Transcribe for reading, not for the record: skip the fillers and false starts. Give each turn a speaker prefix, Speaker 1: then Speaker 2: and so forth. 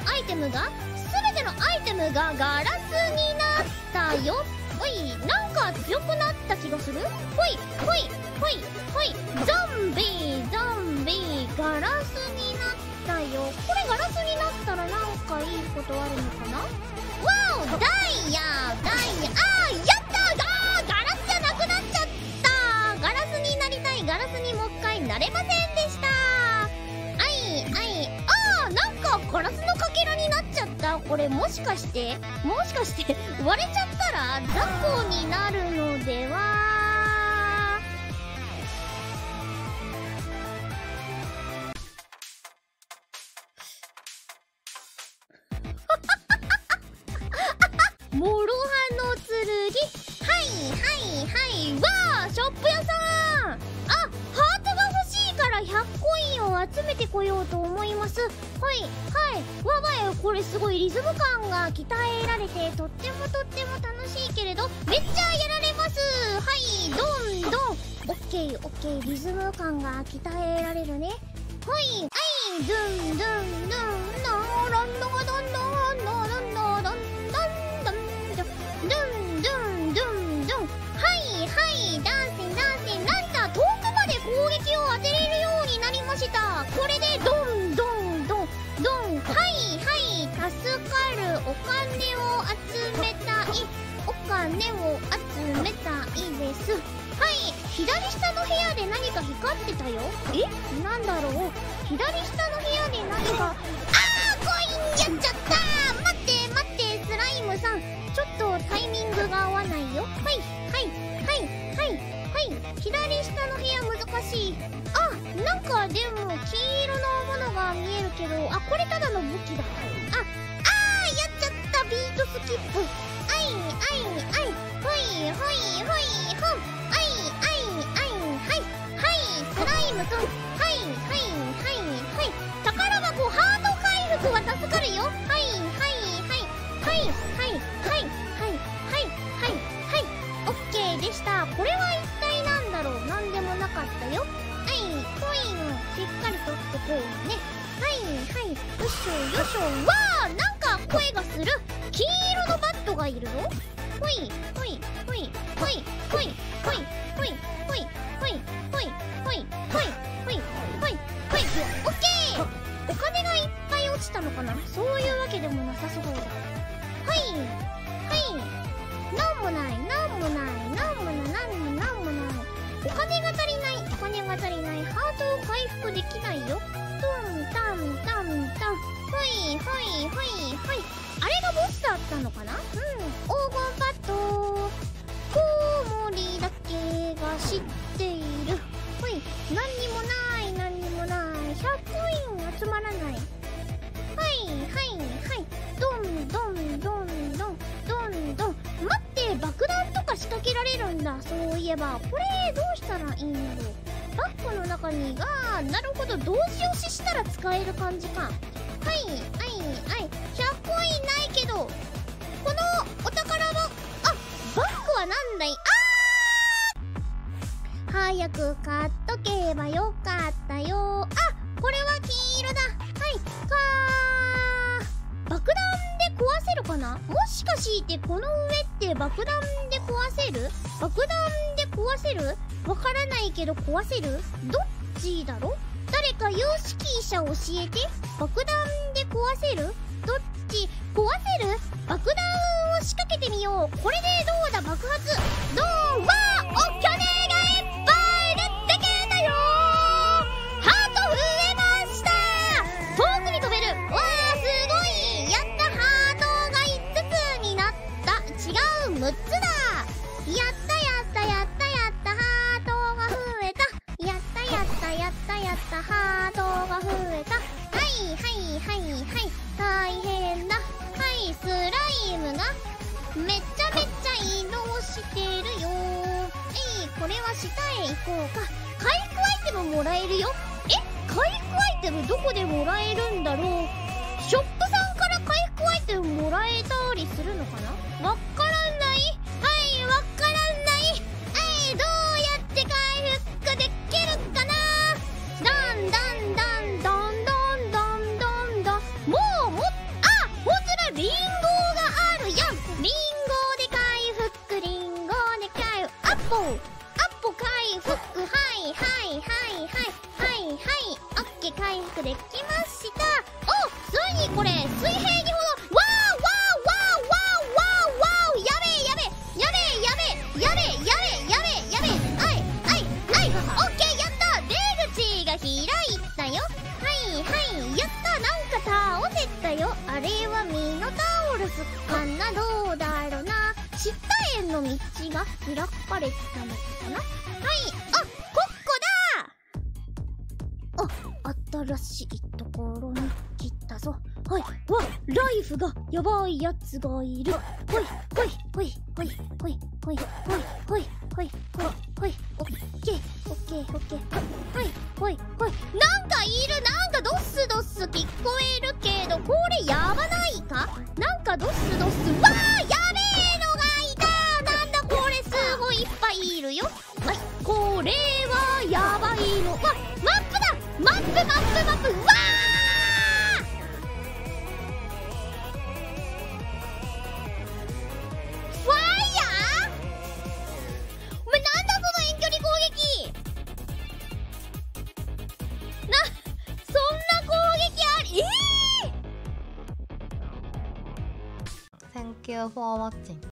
Speaker 1: アイテムがガラスになったよ。おい、なんか強くなった気がする。ほいほいほいほい、ゾンビガラスになったよ。これガラスになったらなんかいいことあるのかな。わお、ダイヤ、あー、やったー。ガラスじゃなくなっちゃった。ガラスになりたい。ガラスにもう一回なれませんでした。なんかガラスのかけらになっちゃった。これもしかして割れちゃったら雑魚になるのでは。モロハの剣。わあ、ショップ屋さん。ハートが欲しいから100コインを集めてこようと思います。わが家これすごいリズム感が鍛えられてとっても楽しいけれど、めっちゃやられます。ドンオッケー、リズム感が鍛えられるね。ドゥンランドがドンドンダンセンなんだ、遠くまで攻撃を当てれるようになりました。これでドン助かる。お金を集めたいです。左下の部屋で何か光ってたよ。なんだろう。左下の部屋で何か。コインやっちゃった。待ってスライムさん、ちょっとタイミングが合わないよ。左下の部屋難しい。なんかでも黄色のものが見えるけど、これただの武器だ。やっちゃった。ビートスキップ。スライムくん。宝箱ハート回復は助かるよ。オッケーでした。これは一体なんだろう。なんでもなかったよ。コインをしっかり取ってこうね。よいしょ。わあ、なんか声がする。黄色のバットがいるぞ。オッケー。お金がいっぱい落ちたのかな。そういうわけでもなさそうだ。なんもない。お金が足りない。ハートを回復できないよ。あれがボスだったのかな。黄金パッド。コウモリだけが知っている。何にもない。100コイン集まらない。どん。待って、爆弾とか仕掛けられるんだ。そういえばこれどうしたらいいんだろう。バッグの中になるほど、同時押ししたら使える感じか。100コインないけど、このお宝はバッグはなんだい。早く買っとけばよかったよ。これは黄色だ。爆弾で壊せるかな。もしかしてこの上って爆弾で壊せる。わからないけど壊せる。どっちだろ。誰か有識者教えて。爆弾で壊せる。どっち。壊せる。爆弾を仕掛けてみよう。これでどうだ。爆発。ドーン。わー、おっきゃねーがいっぱい出てきたよー。ハート増えました。遠くに飛べる。わー、すごい。やった。ハートが5つになった。違う、6つだ。やったハートが増えた。やったハートが増えた。大変だ。スライムがめちゃめちゃ移動してるよ。これは下へ行こうか。回復アイテムもらえるよ。回復アイテムどこでもらえるんだろう。ショップさんから回復アイテムもらえたりするのかな。わからない。どうやって回復できるかな。もうはいはいはいはい。オッケー、回復できました。お、ついにこれ水平にほど、わーわーわーわーわーわーわー、やべえやべえやべえやべえやべえやべえやべえやべえ、はいはいはい、オッケー、やった。出口が開いたよ。はいはい、やった。なんか倒せたよ。あれはミノタウロスかな、どうだろうな。下への道が開かれたのかな。はい、あ、ここだ。新しいところに来たぞ。はい、わ、ライフがやばいやつがいる。ほいほいほいほいほいほいほいほいほいほいほい、オッケーオッケーオッケー、はいほいほい。なんかいる。なんかドスドス聞こえるけど、これやばないか。なんかドスドス、わー、やべえのがいた。なんだこれ、すごいいっぱいいるよ。はい、これはやばいの。わ、マップだ。マップマップマップ、うわー、ファイヤー。お前なんだその遠距離攻撃。そんな攻撃あり。
Speaker 2: Thank you for watching.